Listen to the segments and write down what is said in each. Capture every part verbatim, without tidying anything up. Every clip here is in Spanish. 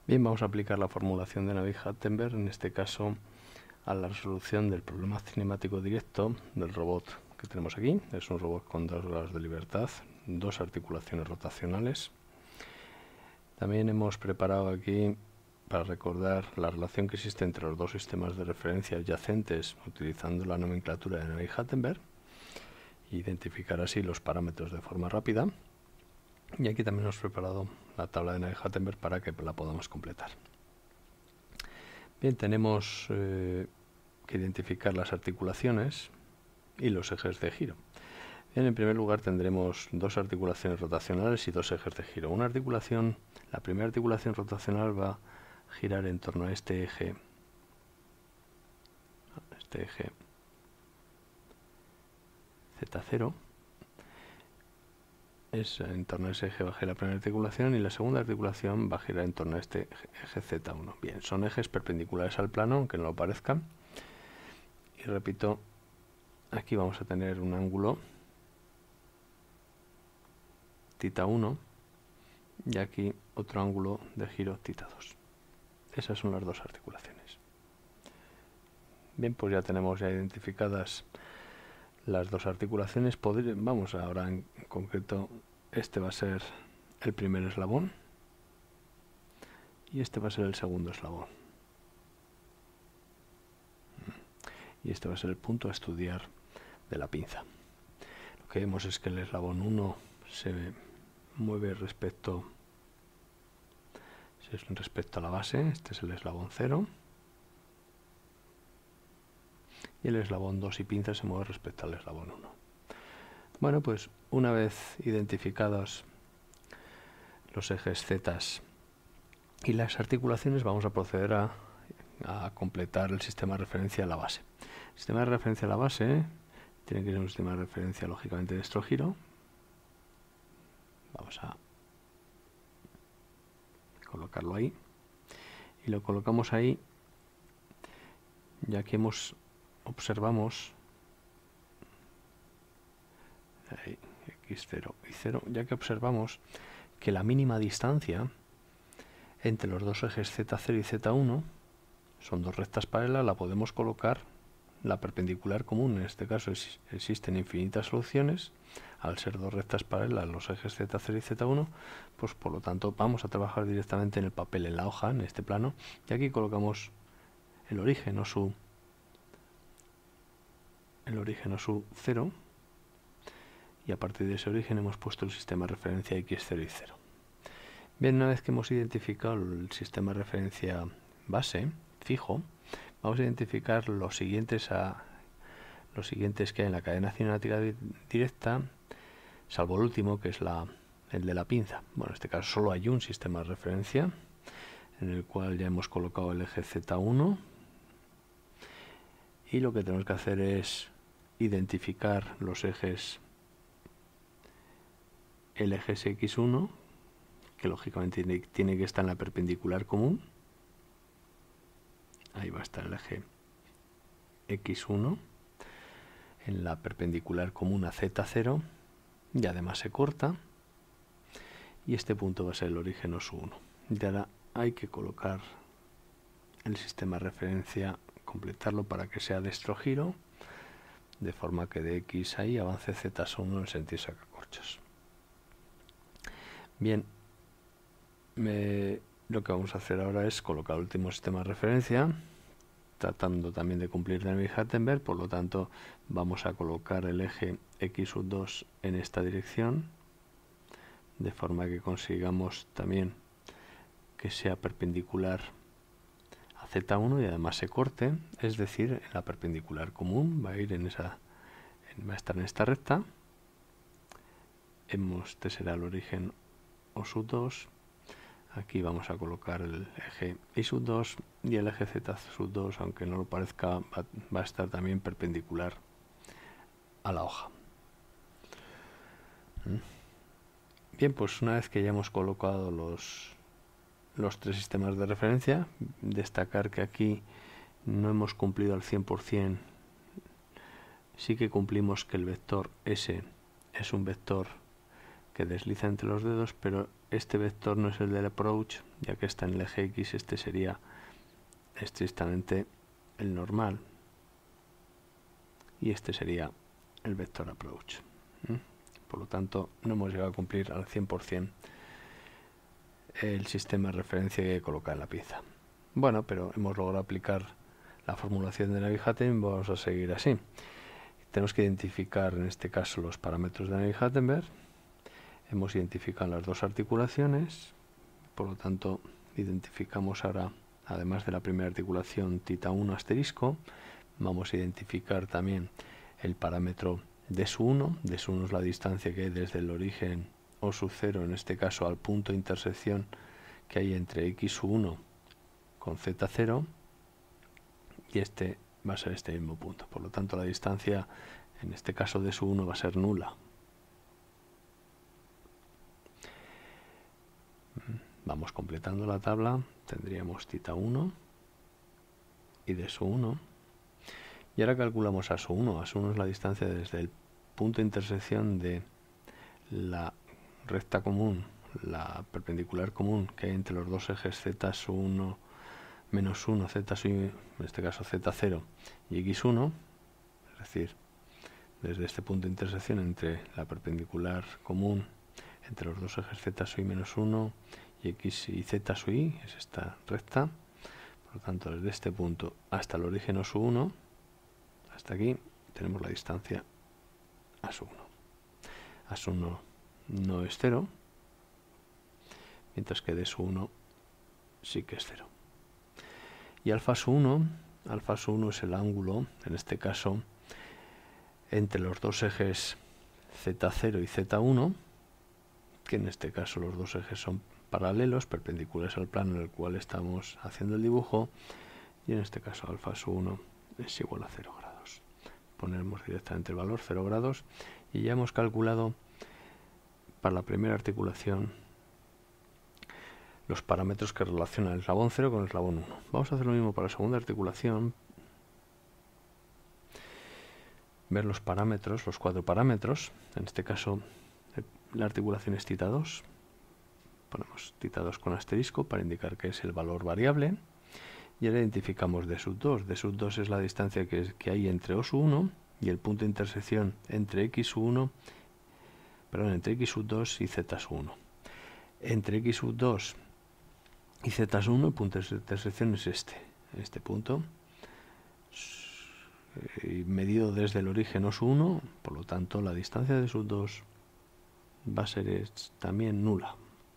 Bien, vamos a aplicar la formulación de Navier-Steenberg, en este caso a la resolución del problema cinemático directo del robot que tenemos aquí. Es un robot con dos grados de libertad, dos articulaciones rotacionales. También hemos preparado aquí para recordar la relación que existe entre los dos sistemas de referencia adyacentes utilizando la nomenclatura de Navier-Steenberg, identificar así los parámetros de forma rápida. Y aquí también hemos preparado la tabla de Navier-Steenberg para que la podamos completar. Bien, tenemos eh, que identificar las articulaciones y los ejes de giro. Bien, en primer lugar tendremos dos articulaciones rotacionales y dos ejes de giro. Una articulación, la primera articulación rotacional va a girar en torno a este eje, este eje zeta cero. Es en torno a ese eje va a girar la primera articulación y la segunda articulación va a girar en torno a este eje zeta uno. Bien, son ejes perpendiculares al plano, aunque no lo parezcan. Y repito, aquí vamos a tener un ángulo tita uno y aquí otro ángulo de giro tita dos. Esas son las dos articulaciones. Bien, pues ya tenemos ya identificadas las dos articulaciones. Podré, vamos ahora en concreto, este va a ser el primer eslabón y este va a ser el segundo eslabón. Y este va a ser el punto a estudiar de la pinza. Lo que vemos es que el eslabón uno se mueve respecto, respecto a la base. Este es el eslabón cero. Y el eslabón dos y pinza se mueve respecto al eslabón uno. Bueno, pues una vez identificados los ejes Z y las articulaciones, vamos a proceder a, a completar el sistema de referencia a la base. El sistema de referencia a la base tiene que ser un sistema de referencia lógicamente de estrogiro. Vamos a colocarlo ahí. Y lo colocamos ahí, ya que hemos observamos ahí, equis cero y cero, ya que observamos que la mínima distancia entre los dos ejes zeta cero y zeta uno son dos rectas paralelas, la podemos colocar la perpendicular común. En este caso es, existen infinitas soluciones. Al ser dos rectas paralelas los ejes zeta cero y zeta uno, pues por lo tanto vamos a trabajar directamente en el papel, en la hoja, en este plano, y aquí colocamos el origen o su el origen o su cero, y a partir de ese origen hemos puesto el sistema de referencia equis cero y cero. Bien, una vez que hemos identificado el sistema de referencia base, fijo, vamos a identificar los siguientes, a, los siguientes que hay en la cadena cinemática directa, salvo el último, que es la, el de la pinza. Bueno, en este caso solo hay un sistema de referencia, en el cual ya hemos colocado el eje zeta uno, y lo que tenemos que hacer es identificar los ejes, el eje es equis uno, que lógicamente tiene, tiene que estar en la perpendicular común. Ahí va a estar el eje equis uno en la perpendicular común a zeta cero, y además se corta, y este punto va a ser el origen o su uno. Y ahora hay que colocar el sistema de referencia, completarlo para que sea de estrogiro, de forma que de X ahí avance zeta uno en el sentido sacacorchos. Bien, me, lo que vamos a hacer ahora es colocar el último sistema de referencia, tratando también de cumplir Navier-Steenberg. Por lo tanto vamos a colocar el eje equis dos en esta dirección, de forma que consigamos también que sea perpendicular a zeta uno y además se corte, es decir, en la perpendicular común va a ir en esa, va a estar en esta recta. Hemos, este será el origen o sub dos. Aquí vamos a colocar el eje y sub dos, y el eje z sub dos, aunque no lo parezca, va, va a estar también perpendicular a la hoja. Bien, pues una vez que ya hemos colocado los los tres sistemas de referencia, destacar que aquí no hemos cumplido al cien por cien. Sí que cumplimos que el vector S es un vector que desliza entre los dedos, pero este vector no es el del approach, ya que está en el eje X, este sería estrictamente el normal y este sería el vector approach. ¿Mm? Por lo tanto, no hemos llegado a cumplir al cien por cien el sistema de referencia que hay que colocar en la pieza. Bueno, pero hemos logrado aplicar la formulación de Navier-Hattenberg. Vamos a seguir así. Tenemos que identificar en este caso los parámetros de Navier-Hattenberg. Hemos identificado las dos articulaciones, por lo tanto identificamos ahora, además de la primera articulación tita uno asterisco, vamos a identificar también el parámetro d sub uno. d sub uno es la distancia que hay desde el origen O sub cero, en este caso al punto de intersección que hay entre x sub uno con z cero, y este va a ser este mismo punto. Por lo tanto, la distancia, en este caso d sub uno, va a ser nula. Vamos completando la tabla. Tendríamos tita uno y d sub uno. Y ahora calculamos a sub uno. A sub uno es la distancia desde el punto de intersección de la recta común, la perpendicular común que hay entre los dos ejes z sub uno menos uno, z sub, en este caso z cero y x uno, es decir, desde este punto de intersección entre la perpendicular común entre los dos ejes z sub i menos uno y x y z sub i, es esta recta. Por lo tanto, desde este punto hasta el origen O sub uno, hasta aquí, tenemos la distancia a sub uno. A sub uno no es cero, mientras que d sub uno sí que es cero. Y alfa sub uno, alfa sub uno es el ángulo, en este caso, entre los dos ejes z cero y z uno, que en este caso los dos ejes son paralelos, perpendiculares al plano en el cual estamos haciendo el dibujo, y en este caso alfa sub uno es igual a cero grados. Ponemos directamente el valor cero grados y ya hemos calculado para la primera articulación los parámetros que relacionan el eslabón cero con el eslabón uno. Vamos a hacer lo mismo para la segunda articulación. Ver los parámetros, los cuatro parámetros. En este caso la articulación es tita dos. Ponemos tita dos con asterisco para indicar que es el valor variable. Y ahora identificamos d sub dos. d sub dos es la distancia que, es, que hay entre O sub uno y el punto de intersección entre x sub uno, perdón, entre x sub dos y z sub uno. Entre x sub dos y z sub uno el punto de intersección es este, este punto, eh, medido desde el origen O sub uno, por lo tanto la distancia de sub dos va a ser es, también nula.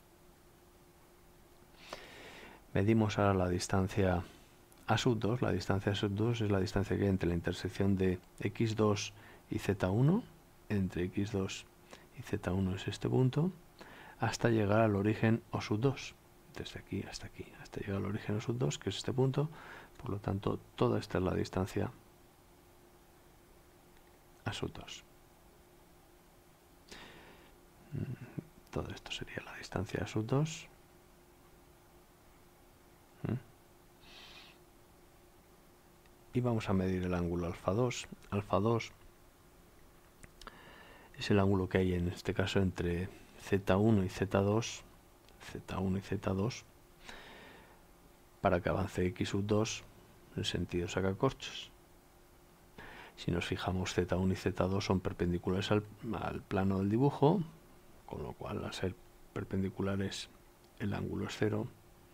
Medimos ahora la distancia a sub dos. La distancia a sub dos es la distancia que hay entre la intersección de x dos y z uno. Entre x dos y z uno es este punto, hasta llegar al origen O sub dos. Desde aquí hasta aquí, hasta llegar al origen O sub dos, que es este punto. Por lo tanto, toda esta es la distancia a sub dos. Todo esto sería la distancia a sub dos. Y vamos a medir el ángulo alfa dos. Alfa dos es el ángulo que hay en este caso entre z uno y z dos, z uno y z dos, para que avance x sub dos en sentido sacacorchos. Si nos fijamos, z uno y z dos son perpendiculares al, al plano del dibujo, con lo cual al ser perpendiculares el ángulo es cero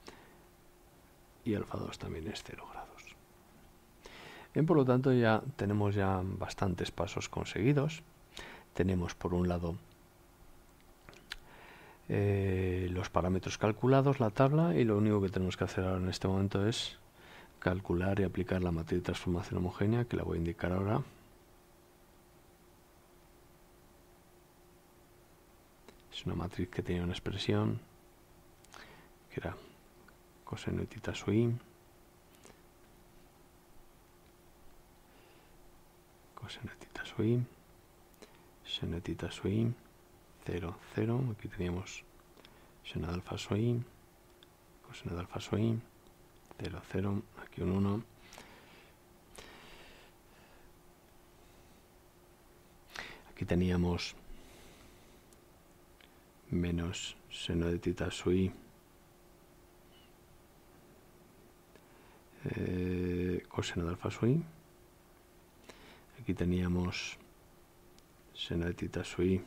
y alfa dos también es cero grados. Bien, por lo tanto ya tenemos ya bastantes pasos conseguidos. Tenemos por un lado eh, los parámetros calculados, la tabla, y lo único que tenemos que hacer ahora en este momento es calcular y aplicar la matriz de transformación homogénea, que la voy a indicar ahora. Es una matriz que tenía una expresión que era coseno de tita sub i, coseno de tita sub i, seno de tita sub i, cero, cero, aquí teníamos seno de alfa sub i, coseno de alfa sub i, cero, cero, aquí un uno. Aquí teníamos menos seno de tita sub i eh, coseno de alfa sub i. Aquí teníamos seno de tita sub i,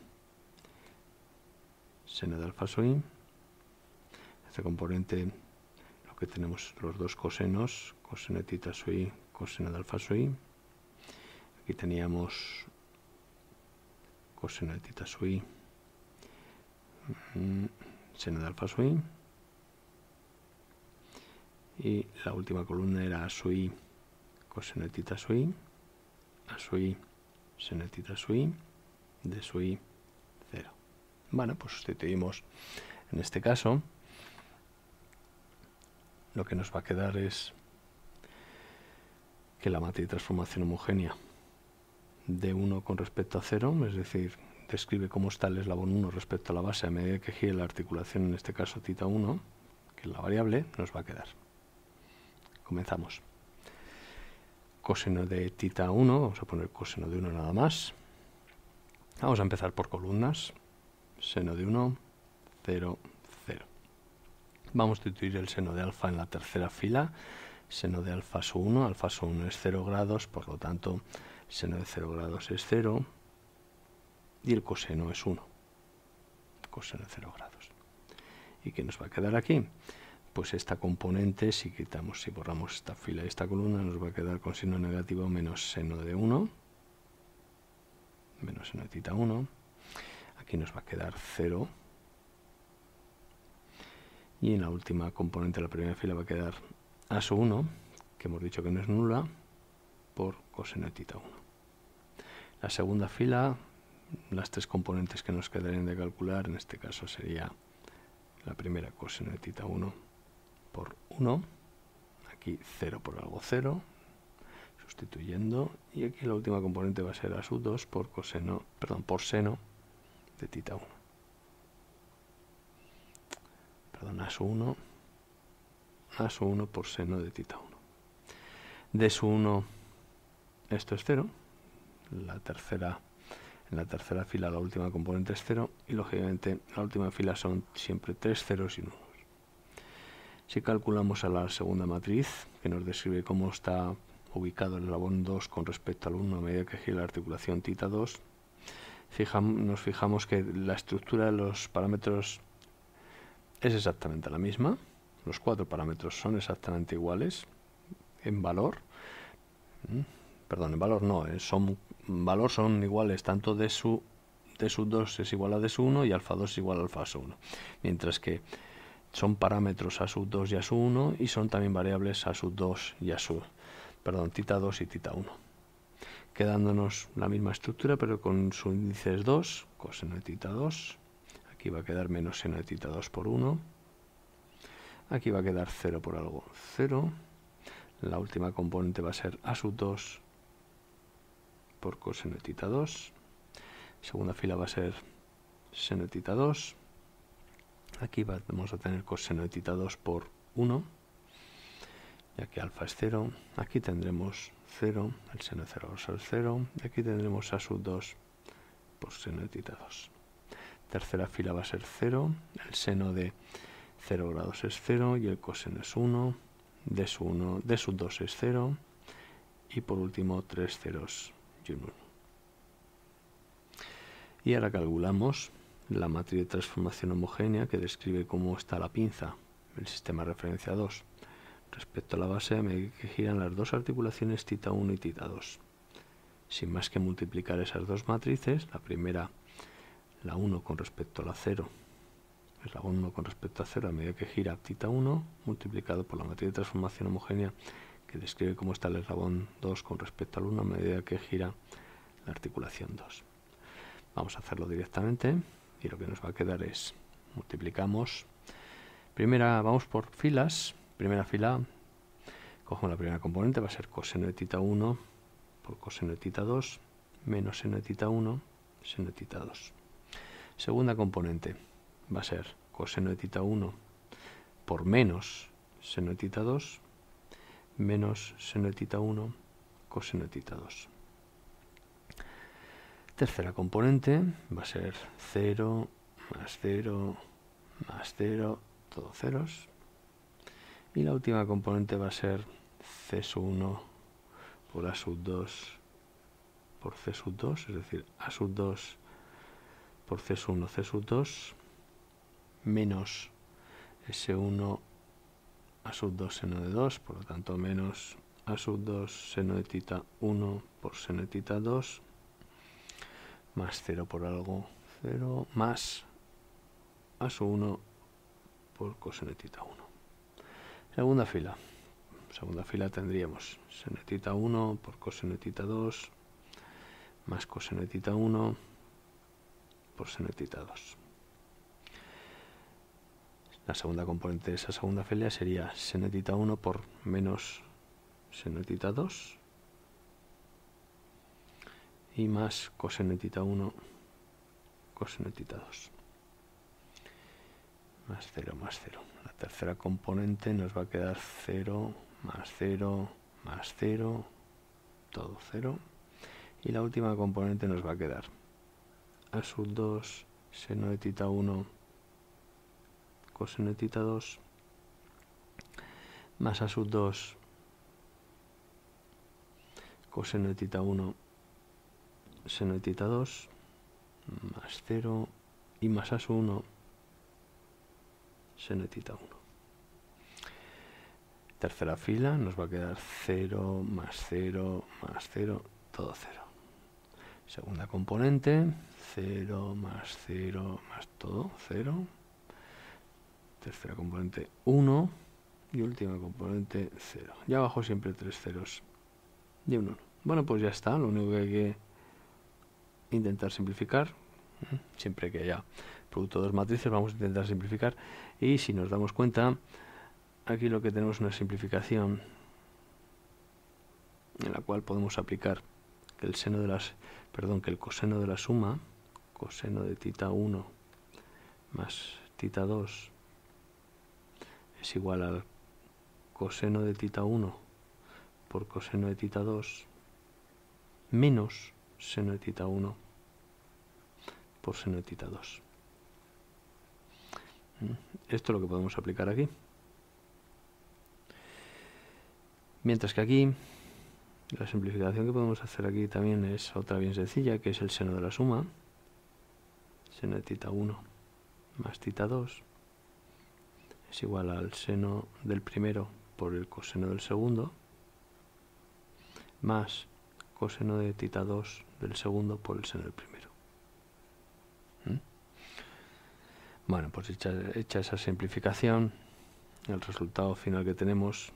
seno de alfa sub i. Este componente, lo que tenemos los dos cosenos, coseno de tita sub i, coseno de alfa sub i. Aquí teníamos coseno de tita sub i, seno de alfa sub i. Y la última columna era a sub i, coseno de tita sub i, a sub i, seno de tita sub i, de sub i, cero. Bueno, pues sustituimos en este caso. Lo que nos va a quedar es que la matriz de transformación homogénea de uno con respecto a cero, es decir, describe cómo está el eslabón uno respecto a la base a medida que gire la articulación, en este caso tita uno, que es la variable, nos va a quedar. Comenzamos. Coseno de tita uno, vamos a poner coseno de uno nada más. Vamos a empezar por columnas. Seno de uno, cero, cero. Vamos a sustituir el seno de alfa en la tercera fila. Seno de alfa sub uno, alfa sub uno es cero grados, por lo tanto, seno de cero grados es cero. Y el coseno es uno. Coseno de cero grados. ¿Y qué nos va a quedar aquí? Pues esta componente, si quitamos, si borramos esta fila y esta columna, nos va a quedar con signo negativo menos seno de uno, menos seno de tita uno. Aquí nos va a quedar cero. Y en la última componente de la primera fila va a quedar a sub uno, que hemos dicho que no es nula, por coseno de tita uno. La segunda fila, las tres componentes que nos quedarían de calcular, en este caso sería la primera, coseno de tita uno por uno, aquí cero por algo cero, sustituyendo, y aquí la última componente va a ser a sub dos por coseno, perdón, por seno de tita uno. Perdón, a sub uno, a sub uno por seno de tita uno. De sub uno, esto es cero, la tercera, en la tercera fila la última componente es cero, y lógicamente la última fila son siempre tres ceros y unos. Si calculamos a la segunda matriz, que nos describe cómo está ubicado el eslabón dos con respecto al uno a medida que gira la articulación tita dos, fijamos, nos fijamos que la estructura de los parámetros es exactamente la misma. Los cuatro parámetros son exactamente iguales en valor. Perdón, en valor no, son, en valor son iguales tanto d sub, d sub dos es igual a d sub uno y alfa dos es igual a alfa sub uno. Mientras que son parámetros a sub dos y a sub uno y son también variables a sub dos y a sub, perdón, tita dos y tita uno. Quedándonos la misma estructura pero con su índice es dos, coseno de tita dos. Aquí va a quedar menos seno de tita dos por uno. Aquí va a quedar cero por algo cero. La última componente va a ser a sub dos por coseno de tita dos. Segunda fila va a ser seno de tita dos. Aquí vamos a tener coseno de tita dos por uno, ya que alfa es cero. Aquí tendremos cero, el seno de cero es cero. Y aquí tendremos a sub dos por seno de tita dos. Tercera fila va a ser cero, el seno de cero grados es cero y el coseno es uno. D sub uno, D sub dos es cero. Y por último, tres ceros y un uno. Y ahora calculamos la matriz de transformación homogénea que describe cómo está la pinza, el sistema referencia dos, respecto a la base a medida que giran las dos articulaciones tita uno y tita dos. Sin más que multiplicar esas dos matrices, la primera, la uno con respecto a la cero, es la uno con respecto a cero a medida que gira tita uno, multiplicado por la matriz de transformación homogénea que describe cómo está el eslabón dos con respecto al uno a medida que gira la articulación dos. Vamos a hacerlo directamente y lo que nos va a quedar es, multiplicamos, primera, vamos por filas, primera fila, cogemos la primera componente, va a ser coseno de tita uno por coseno de tita dos, menos seno de tita uno, seno de tita dos. Segunda componente va a ser coseno de tita uno por menos seno de tita dos, menos seno de tita uno, coseno de tita dos. Tercera componente va a ser cero más cero, más cero, todo ceros. Y la última componente va a ser C sub uno por A sub dos por C sub dos, es decir, A sub dos por C sub uno, C sub dos, menos S uno A sub dos seno de dos, por lo tanto menos A sub dos seno de tita uno por seno de tita dos, más cero por algo, cero, más A sub uno por coseno de tita uno. Segunda fila. Segunda fila tendríamos seno de tita uno por coseno de tita dos, más coseno de tita uno por seno de tita dos. La segunda componente de esa segunda fila sería seno de tita uno por menos seno de tita dos y más coseno de tita uno coseno de tita dos. Más cero, más cero. La tercera componente nos va a quedar cero, más cero, más cero, todo cero. Y la última componente nos va a quedar A sub dos seno de tita uno coseno de tita dos más A sub dos coseno de tita uno seno de tita dos más cero y más A sub uno seno de tita uno. Tercera fila nos va a quedar cero más cero más cero, todo cero. Segunda componente, cero más cero más todo, cero. Tercera componente, uno. Y última componente, cero. Y abajo siempre tres ceros y un uno. Bueno, pues ya está. Lo único que hay que intentar simplificar. Siempre que haya producto de dos matrices vamos a intentar simplificar. Y si nos damos cuenta, aquí lo que tenemos es una simplificación en la cual podemos aplicar que el seno de las, perdón, que el coseno de la suma, coseno de tita uno más tita dos es igual al coseno de tita uno por coseno de tita dos menos seno de tita uno por seno de tita dos. Esto es lo que podemos aplicar aquí. Mientras que aquí, la simplificación que podemos hacer aquí también es otra bien sencilla, que es el seno de la suma. Seno de tita uno más tita dos es igual al seno del primero por el coseno del segundo, más coseno de tita dos del segundo por el seno del primero. ¿Mm? Bueno, pues hecha, hecha esa simplificación, el resultado final que tenemos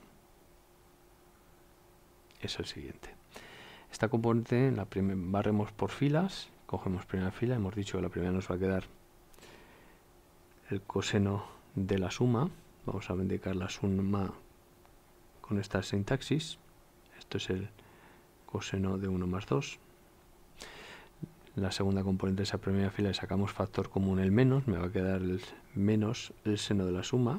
es el siguiente. Esta componente la barremos por filas, cogemos primera fila, hemos dicho que la primera nos va a quedar el coseno de la suma. Vamos a indicar la suma con esta sintaxis. Esto es el coseno de uno más dos. La segunda componente de esa primera fila le sacamos factor común el menos, me va a quedar el menos el seno de la suma.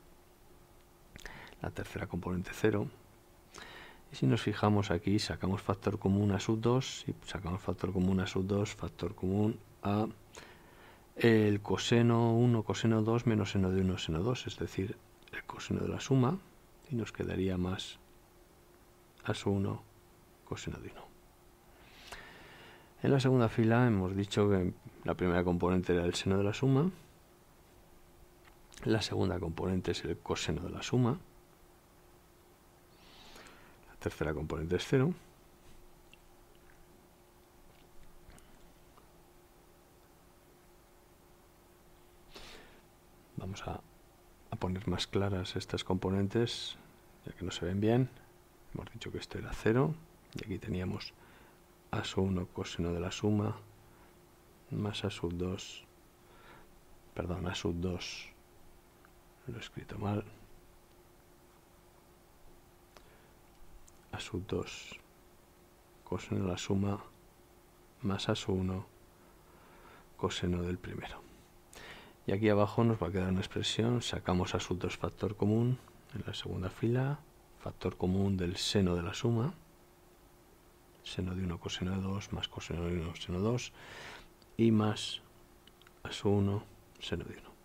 La tercera componente cero. Y si nos fijamos aquí, sacamos factor común a sub dos, y sacamos factor común a sub dos, factor común a el coseno uno, coseno dos, menos seno de uno, seno dos, es decir, el coseno de la suma, y nos quedaría más a sub uno, coseno de uno. En la segunda fila hemos dicho que la primera componente era el seno de la suma, la segunda componente es el coseno de la suma, la tercera componente es cero, vamos a, a poner más claras estas componentes, ya que no se ven bien. Hemos dicho que esto era cero, y aquí teníamos A sub uno coseno de la suma, más A sub dos, perdón, A sub dos, lo he escrito mal, A sub dos coseno de la suma, más A sub uno coseno del primero. Y aquí abajo nos va a quedar una expresión, sacamos A sub dos factor común en la segunda fila, factor común del seno de la suma, seno de uno coseno de dos más coseno de uno seno de dos, y más A sub uno seno de uno.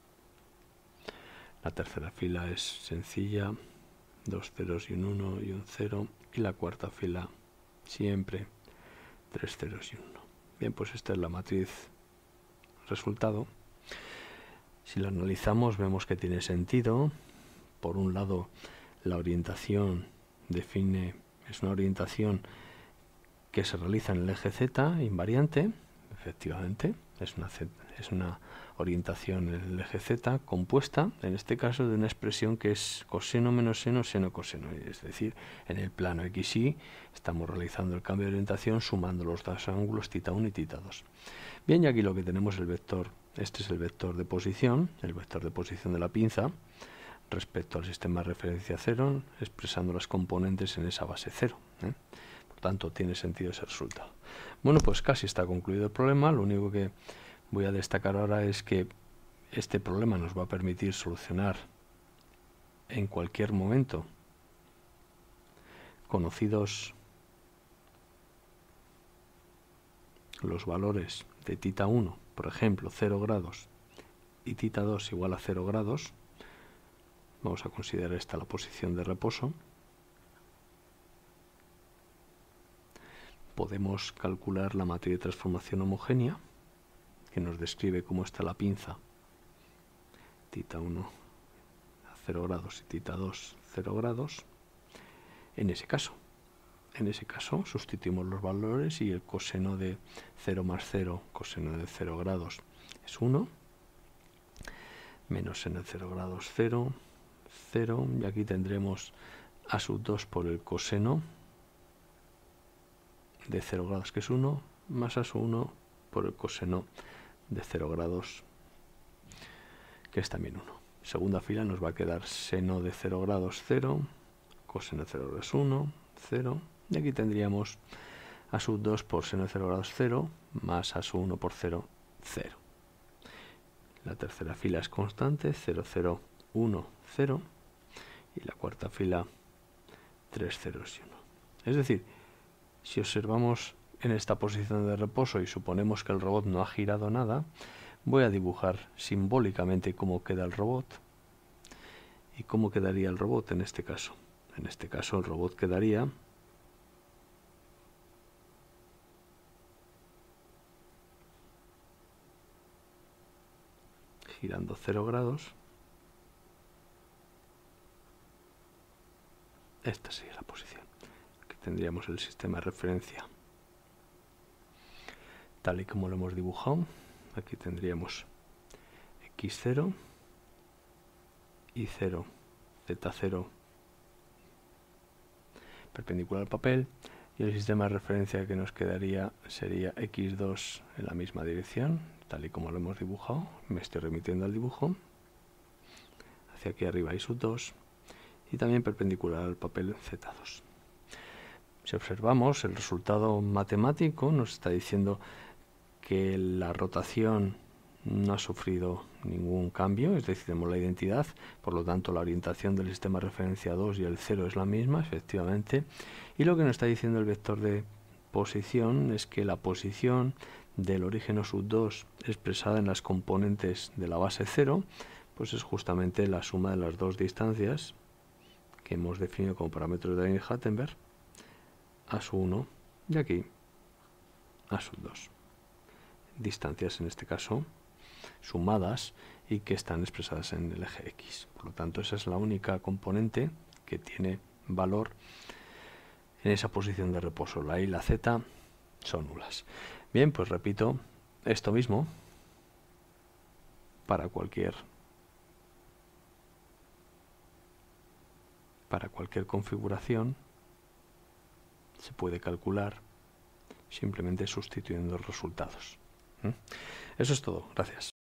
La tercera fila es sencilla, dos ceros y un uno y un cero, y la cuarta fila siempre tres ceros y un uno. Bien, pues esta es la matriz resultado. Si la analizamos vemos que tiene sentido. Por un lado, la orientación define, es una orientación que se realiza en el eje Z invariante, efectivamente, es una, es una orientación en el eje Z compuesta, en este caso, de una expresión que es coseno menos seno, seno coseno, es decir, en el plano equis y estamos realizando el cambio de orientación sumando los dos ángulos θ uno y θ dos. Bien, y aquí lo que tenemos es el vector, este es el vector de posición, el vector de posición de la pinza, respecto al sistema de referencia cero, expresando las componentes en esa base cero. ¿eh? Por tanto, tiene sentido ese resultado. Bueno, pues casi está concluido el problema. Lo único que voy a destacar ahora es que este problema nos va a permitir solucionar en cualquier momento conocidos los valores de θ uno, por ejemplo, cero grados, y θ dos igual a cero grados. Vamos a considerar esta la posición de reposo. Podemos calcular la matriz de transformación homogénea, que nos describe cómo está la pinza θ uno a cero grados y θ dos cero grados. En ese caso, en ese caso sustituimos los valores y el coseno de cero más cero, coseno de cero grados, es uno, menos seno de cero grados cero, cero, y aquí tendremos a sub dos por el coseno de cero grados, que es uno, más a sub uno por el coseno de cero grados, que es también uno. Segunda fila nos va a quedar seno de cero grados cero, coseno de cero grados uno, cero, y aquí tendríamos a sub dos por seno de cero grados cero, más a sub uno por cero, cero. La tercera fila es constante, cero, cero, uno, cero, y la cuarta fila tres ceros y uno. Es decir, si observamos en esta posición de reposo y suponemos que el robot no ha girado nada, voy a dibujar simbólicamente cómo queda el robot y cómo quedaría el robot en este caso. En este caso el robot quedaría girando cero grados. Esta sería la posición. Aquí tendríamos el sistema de referencia tal y como lo hemos dibujado. Aquí tendríamos equis cero, y cero, zeta cero perpendicular al papel, y el sistema de referencia que nos quedaría sería equis dos en la misma dirección, tal y como lo hemos dibujado. Me estoy remitiendo al dibujo. Hacia aquí arriba hay sub dos, y también perpendicular al papel zeta dos. Si observamos, el resultado matemático nos está diciendo que la rotación no ha sufrido ningún cambio, es decir, tenemos la identidad, por lo tanto la orientación del sistema de referencia dos y el cero es la misma, efectivamente, y lo que nos está diciendo el vector de posición es que la posición del origen sub dos expresada en las componentes de la base cero, pues es justamente la suma de las dos distancias que hemos definido como parámetros de Daniel-Hartenberg, a sub uno y aquí a sub dos. Distancias en este caso sumadas y que están expresadas en el eje X. Por lo tanto, esa es la única componente que tiene valor en esa posición de reposo. La Y y la Z son nulas. Bien, pues repito esto mismo para cualquier para cualquier configuración. Se puede calcular simplemente sustituyendo los resultados. Eso es todo. Gracias.